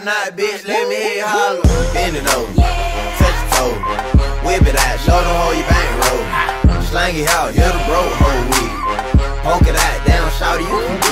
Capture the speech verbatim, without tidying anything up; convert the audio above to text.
not, bitch, let me hear you holler. Bend it over, touch your toe, whip it out, show them how you bankroll. Slang it out, you're the broke hoe weed. Poke it out, down, shout you.